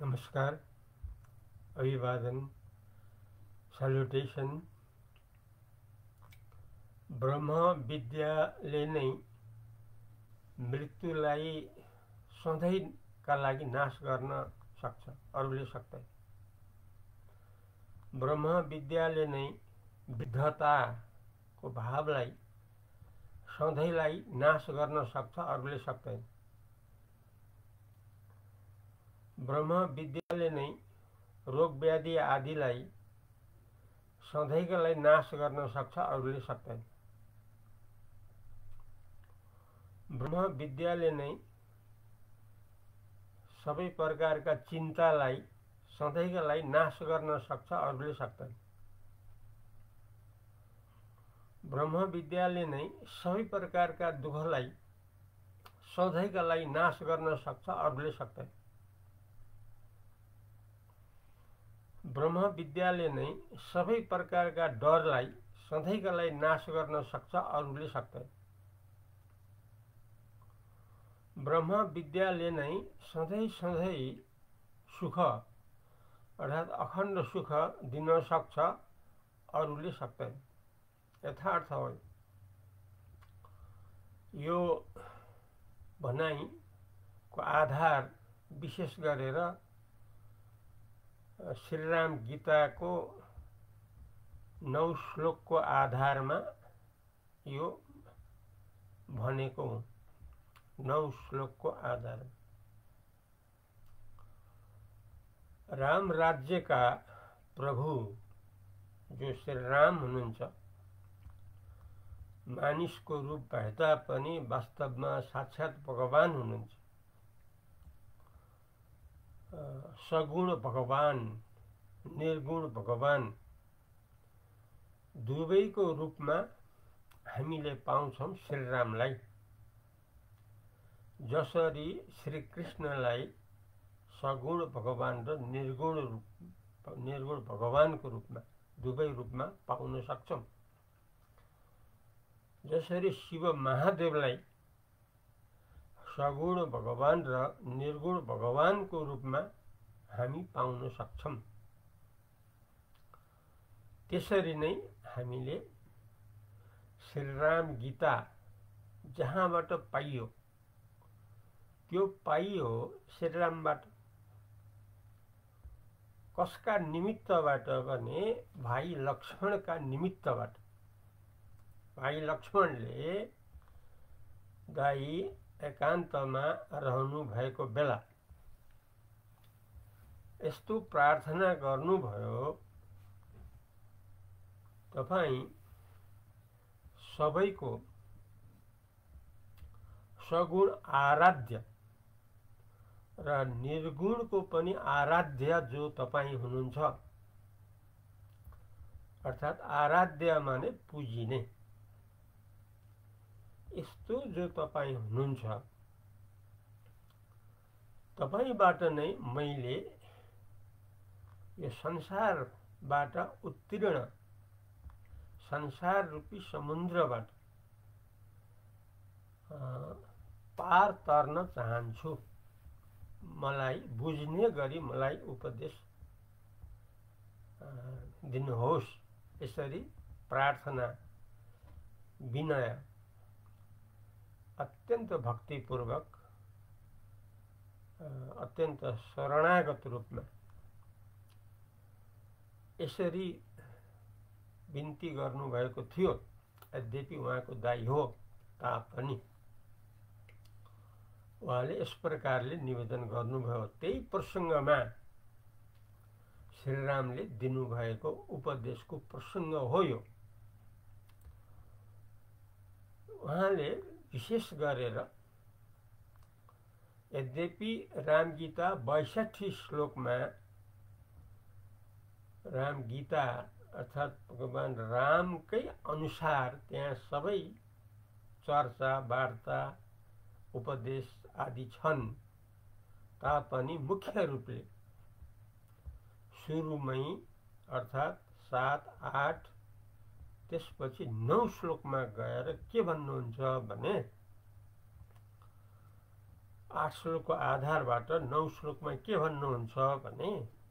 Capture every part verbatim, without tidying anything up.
नमस्कार, अभिवादन, सल्युटेसन। ब्रह्म विद्याले नै मृत्युलाई सधैँका लागि नाश गर्न सक्छ, अरूले सक्दैन। ब्रह्म विद्याले नै वृद्धताको भावलाई सधैँलाई नाश गर्न सक्छ, अरूले सक्दैन। ब्रह्म विद्याले नै रोग व्याधि आदिलाई सधैँका लागि नाश गर्न सक्छ, अरूले सक्दैन। ब्रह्म विद्याले नै सबै प्रकारका चिन्तालाई सधैँका लागि नाश गर्न सक्छ, अरूले सक्दैन। ब्रह्म विद्याले नै सबै प्रकारका दुःखलाई सधैँका लागि नाश गर्न सक्छ, अरूले सक्दैन। ब्रह्म विद्याले नै सबै प्रकारका डरलाई सधैँका लागि नाश गर्न सक्छ, अरूले सक्दैन। ब्रह्म विद्याले नै सधैँ सधैँ सुख अर्थात् अखण्ड सुख दिन सक्छ, अरूले सक्दैन। यथार्थ हो। यो भनाइको आधार विशेष गरेर श्रीराम गीताको नौ श्लोकको आधारमा यो भनेको हुँ। नौ श्लोकको आधारमा राम राज्यका प्रभु जो श्री राम हुनुहुन्छ, मानिसको रूप भए तापनि वास्तवमा साक्षात् भगवान हुनुहुन्छ। सगुण भगवान, निर्गुण भगवान दुवैको रूपमा हामीले पाउँछौँ श्रीरामलाई। जसरी श्री कृष्णलाई सगुण भगवान र निर्गुण रूप निर्गुण भगवानको रूपमा दुवै रूपमा पाउन सक्छौँ, जसरी शिव महादेवलाई सगुण भगवान र निर्गुण भगवानको रूपमा हामी पाउन सक्छौँ, त्यसरी नै हामीले श्रीराम गीता जहाँबाट पाइयो त्यो पाइयो श्रीरामबाट। कसका निमित्तबाट भने भाइ लक्ष्मणका निमित्तबाट। भाइ लक्ष्मणले दाई एकान्तमा रहनु भएको बेला यस्तो प्रार्थना गर्नुभयो, तपाईं सबैको सगुण आराध्य र निर्गुणको पनि आराध्य जो तपाईं हुनुहुन्छ, अर्थात् आराध्य माने पुजिने, यस्तो जो तपाईं हुनुहुन्छ, तपाईबाट नै मैले यो संसारबाट उत्तीर्ण संसार रूपी समुद्रबाट पार तर्न चाहन्छु। मलाई बुझ्ने गरी मलाई उपदेश दिनुहोस्। यसरी प्रार्थना, विनय, अत्यन्त भक्तिपूर्वक, अत्यन्त शरणागत रूपमा यसरी बिन्ती गर्नुभएको थियो। यद्यपि उहाँको दाइ हो तापनि उहाँले यस प्रकारले निवेदन गर्नुभयो। त्यही प्रसङ्गमा श्रीरामले दिनुभएको उपदेशको प्रसङ्ग हो यो। उहाँले विशेष गरेर यद्यपि रामगीता बैसठी श्लोकमा रामगीता अर्थात् भगवान रामकै अनुसार त्यहाँ सबै चर्चा, वार्ता, उपदेश आदि छन् तापनि मुख्य रूपले सुरुमै अर्थात् सात आठ त्यसपछि नौ श्लोकमा गएर के भन्नुहुन्छ भने आठ श्लोकको आधारबाट नौ श्लोकमा के भन्नुहुन्छ भने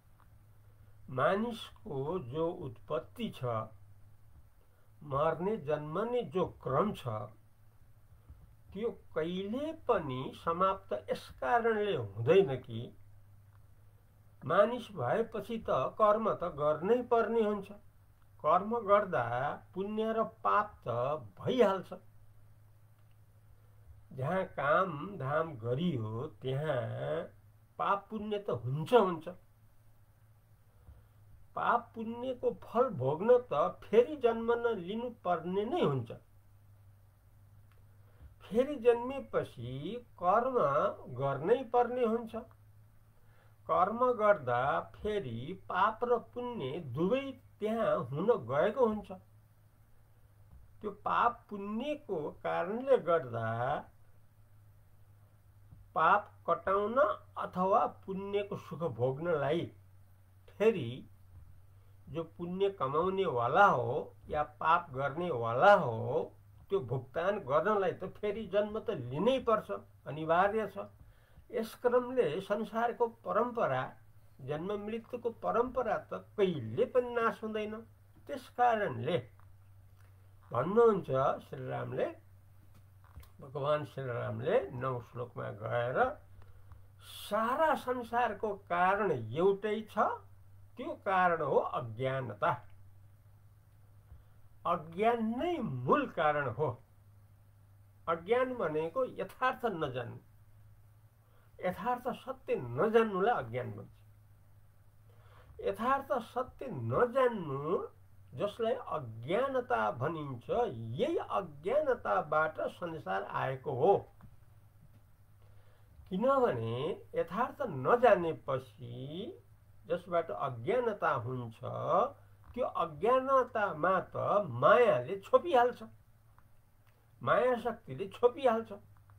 मानिसको जो उत्पत्ति छ, मर्ने जन्मने जो क्रम छ, त्यो कहिले पनि समाप्त यस कारणले हुँदैन कि मानिस भएपछि त कर्म त गर्नै पर्ने हुन्छ। कर्म गर्दा पुण्य र पाप त भइहाल्छ। जहाँ काम धाम गरियो त्यहाँ पाप पुण्य त हुन्छ हुन्छ। पाप पुण्यको फल भोग्न त फेरि जन्मन लिनु पर्ने नै हुन्छ। फेरि जन्मेपछि कर्म गर्नै पर्ने हुन्छ। कर्म गर्दा फेरि पाप र पुण्य दुवै त्यहाँ हुन गएको हुन्छ। त्यो पाप पुण्यको कारणले गर्दा पाप कटाउन अथवा पुण्यको सुख भोग्नलाई फेरि जो पुण्य कमाउने वाला हो या पाप गर्ने वाला हो, त्यो भुक्तान गर्नलाई त फेरि जन्म त लिनै पर्छ, अनिवार्य छ। यस क्रमले संसारको परम्परा, जन्म मृत्युको परम्परा त कहिले पनि नाश हुँदैन। त्यस कारणले भन्नुहुन्छ श्रीरामले, भगवान श्रीरामले नौ श्लोकमा गएर सारा संसारको कारण एउटै छ, त्यो कारण हो अज्ञानता। अज्ञान नै मूल कारण हो। अज्ञान भनेको यथार्थ नजान्नु, यथार्थ सत्य नजान्नुलाई अज्ञान भन्छ। यथार्थ सत्य नजान्नु जसलाई अज्ञानता भनिन्छ, यही अज्ञानताबाट संसार आएको हो। किनभने यथार्थ नजानेपछि जसबाट अज्ञानता हुन्छ, त्यो अज्ञानतामा त मायाले छोपिहाल्छ, माया शक्तिले छोपिहाल्छ।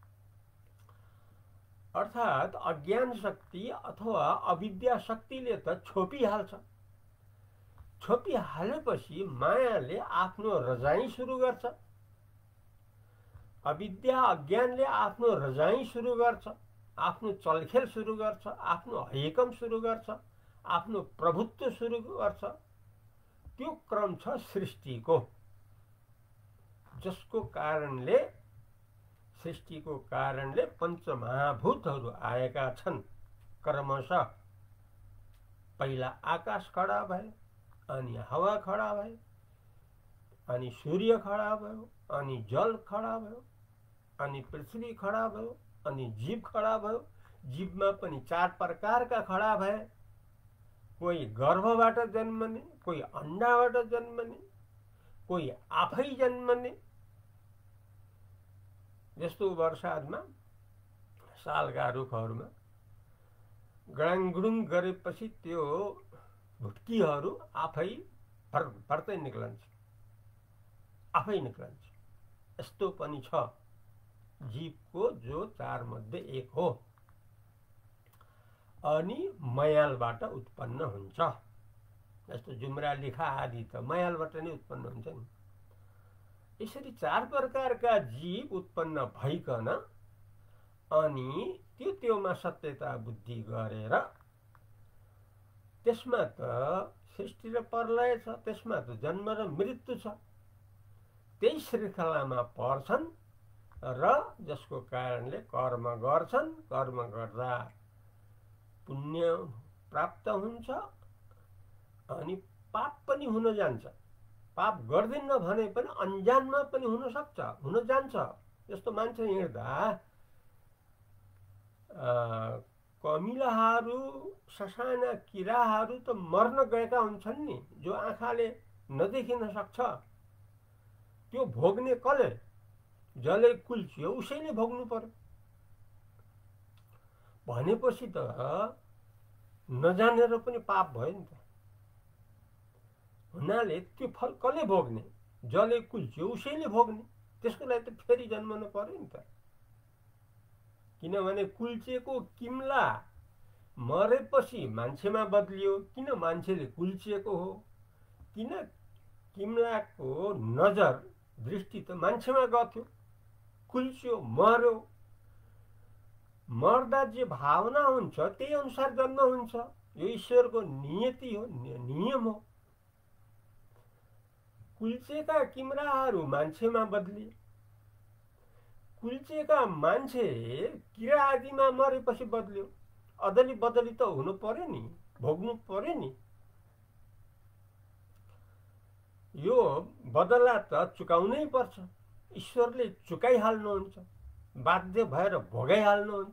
अर्थात् अज्ञान शक्ति अथवा अविद्या शक्तिले त छोपिहाल्छ। छोपिहालेपछि मायाले आफ्नो रजाई सुरु गर्छ। अविद्या अज्ञानले आफ्नो रजाई सुरु गर्छ, आफ्नो चलखेल सुरु गर्छ, आफ्नो हैकम सुरु गर्छ, आफ्नो प्रभुत्व सुरु गर्छ। त्यो क्रम छ सृष्टिको, जसको कारणले सृष्टिको कारणले पञ्चमहाभूतहरू आएका छन्। क्रमशः पहिला आकाश खडा भयो, अनि हावा खडा भयो, अनि सूर्य खडा भयो, अनि जल खडा भयो, अनि पृथ्वी खडा भयो, अनि जीव खडा भयो। जीवमा पनि चार प्रकारका खडा भए। कोही गर्भबाट जन्मने, कोही अण्डाबाट जन्मने, कोही आफै जन्मने। जस्तो वर्षादमा सालका रुखहरूमा गडाङगुडुङ गरेपछि त्यो भुट्कीहरू आफै भर भर्तै निक्लन्छ, आफै निक्लन्छ। यस्तो पनि छ जीवको जो चार मध्ये एक हो, अनि मयालबाट उत्पन्न हुन्छ। जस्तो जुम्रा लिखा आदि त मयालबाट नै उत्पन्न हुन्छ नि। यसरी चार प्रकारका जीव उत्पन्न भइकन अनि त्यो त्योमा सत्यता बुद्धि गरेर त्यसमा त सृष्टि र प्रलय छ, त्यसमा त जन्म र मृत्यु छ। त्यही श्रृङ्खलामा पर्छन् र जसको कारणले कर्म गर्छन्। कर्म गर्दा पुण्य प्राप्त हुन्छ अनि पाप पनि हुन जान्छ। पाप गर्दिन्न भने पनि अन्जानमा पनि हुन सक्छ, हुन जान्छ। जस्तो मान्छे हिँड्दा कमिलाहरू, ससाना किराहरू त मर्न गएका हुन्छन् नि, जो आँखाले नदेखिन सक्छ। त्यो भोग्ने कसले? जसले कुल्चियो उसैले भोग्नु पर्यो। भनेपछि त नजानेर पनि पाप भयो नि त। हुनाले त्यो फल कसले भोग्ने? जसले कुल्चियो उसैले भोग्ने। त्यसको लागि त फेरि जन्मनु पर्यो नि त। किनभने कुल्चिएको किम्ला मरेपछि मान्छेमा बदलियो। किन मान्छेले कुल्चिएको हो? किन किम्लाको नजर दृष्टि त मान्छेमा गएको, कुल्चियो, मर्यो। त्यसको लागि त फेरि जन्मनु पर्यो नि त। किनभने कुल्चिएको किम्ला मरेपछि मान्छेमा बदलियो। किन किम्लाको नजर दृष्टि त मान्छेमा गएको, कुल्चियो, मर्यो। त्यसको लागि त फेरि जन्मनु पर्यो नि त। मर्दा जे भावना हुन्छ त्यही अनुसार जन्म हुन्छ। यो ईश्वरको नियति हो, नियम हो। कुल्चेका किमराहरू मान्छेमा बदलिए। कुल्चेका मान्छे किरा आदिमा मरेपछि बदल्यो। अदली बदली त हुनु पर्यो नि, भोग्नु पर्यो नि। यो बदला त चुकाउनै पर्छ। ईश्वरले चुकाइहाल्नुहुन्छ, बाध्य भएर भोगाइहाल्नुहुन्छ।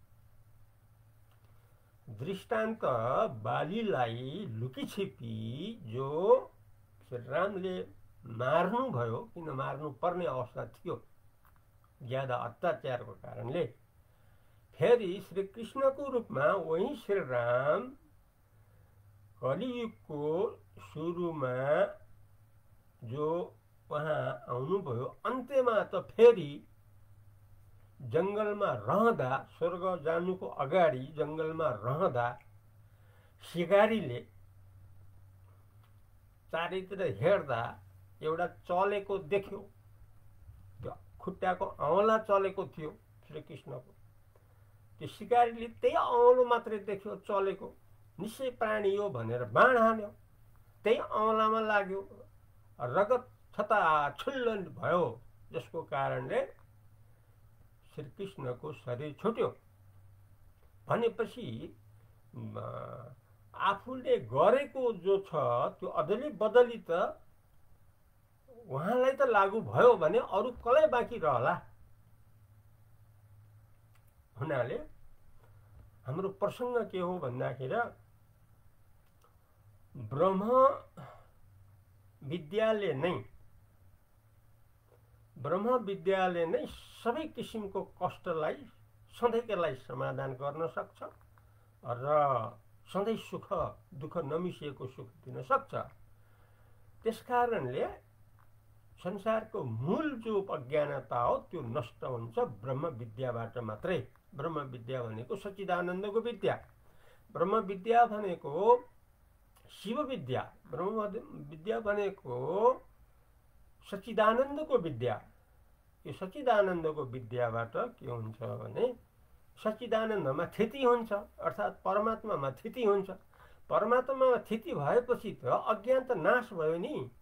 दृष्टान्त बालीलाई लुकीछिपी जो श्रीरामले मार्नुभयो, किन मार्नु पर्ने अवस्था थियो ज्यादा अत्याचारको कारणले, फेरि श्री कृष्णको रूपमा वही श्रीराम कलियुगको सुरुमा जो उहाँ आउनुभयो, अन्त्यमा त फेरि जङ्गलमा रहँदा, स्वर्ग जानुको अगाडि जङ्गलमा रहँदा सिकारीले चारैतिर हेर्दा एउटा चलेको देख्यो। त्यो खुट्टाको औँला चलेको थियो श्रीकृष्णको। त्यो सिकारीले त्यही औँलो मात्रै देख्यो चलेको, निश्चय प्राणी हो भनेर बाण हान्यो। त्यही औँलामा लाग्यो, रगत छताछुल्ल भयो, जसको कारणले श्रीकृष्णको शरीर छुट्यो। भनेपछि आफूले गरेको जो छ त्यो अदली बदली त उहाँलाई त लागू भयो भने अरू कसलाई बाँकी रहला। हुनाले हाम्रो प्रसङ्ग के हो भन्दाखेरि ब्रह्म विद्याले नै ब्रह्म विद्याले नै सबै किसिमको कष्टलाई सधैँका लागि समाधान गर्न सक्छ र सधैँ सुख दुःख नमिसिएको सुख दिन सक्छ। त्यसकारणले संसारको मूल जो अज्ञानता हो त्यो नष्ट हुन्छ ब्रह्म विद्याबाट मात्रै। ब्रह्म विद्या भनेको सच्चिदानन्दको विद्या, ब्रह्म विद्या भनेको शिव विद्या, ब्रह्म विद्या भनेको सच्चिदानन्दको विद्या। यो सच्चिदानन्दको विद्याबाट के हुन्छ भने सच्चिदानन्दमा स्थिति हुन्छ, अर्थात् परमात्मामा स्थिति हुन्छ। परमात्मामा स्थिति भएपछि त अज्ञान त नाश भयो नि।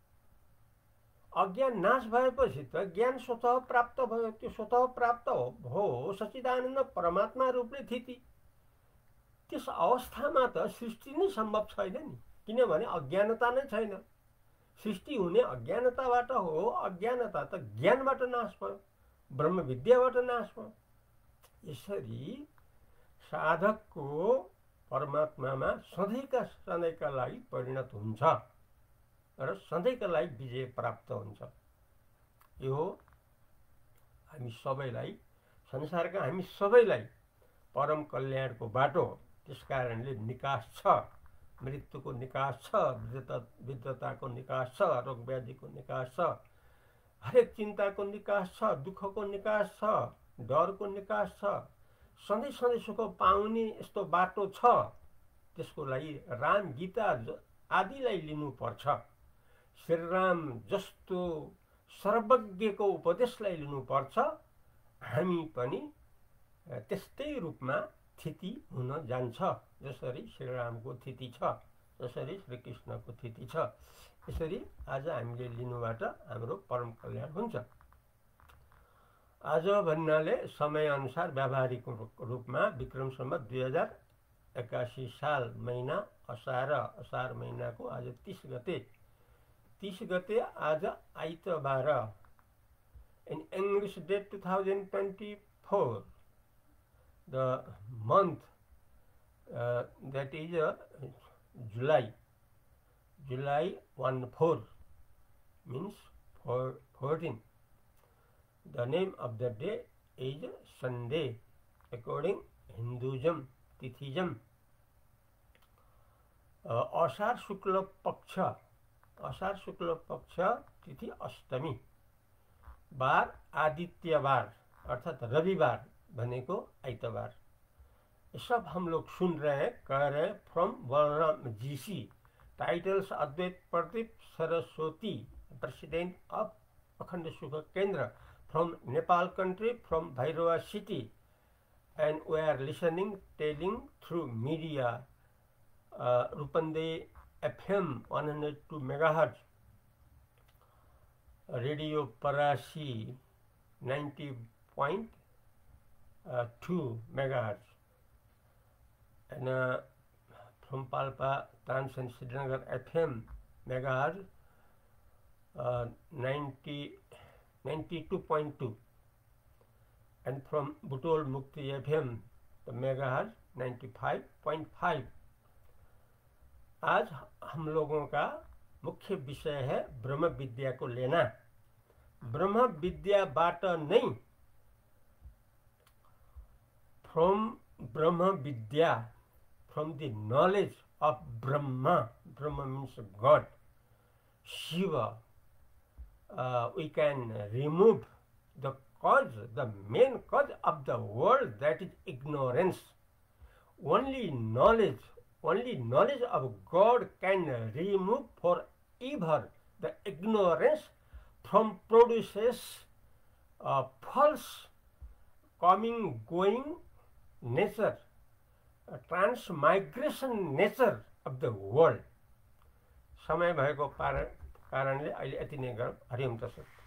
अज्ञान नाश भएपछि त ज्ञान स्वतः प्राप्त भयो। त्यो स्वतः प्राप्त हो सच्चिदानन्द परमात्मा रूपले स्थिति। त्यस अवस्थामा त सृष्टि नै सम्भव छैन नि, किनभने अज्ञानता नै छैन। सृष्टि हुने अज्ञानताबाट हो, अज्ञानता त ज्ञानबाट नाश भयो, ब्रह्म विद्याबाट नाश भयो। यसरी साधकको परमात्मामा सधैँका सधैँका लागि परिणत हुन्छ र सधैँका लागि विजय प्राप्त हुन्छ। यो हामी सबैलाई, संसारका हामी सबैलाई परम कल्याणको बाटो। त्यसकारणले निकास छ, मृत्युको निकास छ, वृद्धताको निकास छ, रोग व्याधिको निकास छ, हरेक चिन्ताको निकास छ, दुःखको निकास छ, डरको निकास छ, सधैँ सधैँ सुख पाउने यस्तो बाटो छ। त्यसको लागि राम गीता आदिलाई लिनुपर्छ। श्रीराम जस्तो सर्वज्ञको उपदेशलाई लिनुपर्छ। हामी पनि त्यस्तै रूपमा स्थिति हुन जान्छ, जसरी श्रीरामको स्थिति छ, जसरी श्रीकृष्णको स्थिति छ। यसरी आज हामीले लिनुबाट हाम्रो परम कल्याण हुन्छ। आज भन्नाले समयअनुसार व्यावहारिक रूपमा विक्रम सम्वत दुई हजार एकासी साल महिना असार असार महिनाको आज तीस गते तीस गते आज आइतबार। In English date twenty twenty-four, the month uh, that is uh, July. July one four means four, fourteen. The name of the day is Sunday according Hinduism, Tithism. Uh, असार शुक्ल पक्ष, असार शुक्ल पक्ष तिथि अष्टमी, बार आदित्यवार अर्थात रविवार भनेको आइतबार। सब हम लोग सुन रहे हैं, कह रहे हैं from Balram G C, titles Advait Pradeep Saraswati, president of Akhand Sukh Kendra, from Nepal country, from Bhairahawa city, and we are listening, telling through media, uh, Rupande F M one hundred two megahertz, Radio Parasi ninety point two megahertz, and uh, from Palpa Trans and Srinagar F M megahertz uh, ninety, ninety-two point two, and from Butol Mukti F M the megahertz ninety-five point five. आज हम लोगों का मुख्य विषय है ब्रह्म विद्या को लेना। ब्रह्म विद्या बाट नहीं, from Brahm Vidya, from the knowledge of Brahma, Brahm means god, Shiva, we can remove the cause, the main cause of the world, that is ignorance. Only knowledge, only knowledge of God can remove forever the ignorance from produces uh, false coming, going nature, uh, transmigration nature of the world. समय भएको कारणले अहिले यति नै गरौँ। हरि ओम तत्सत।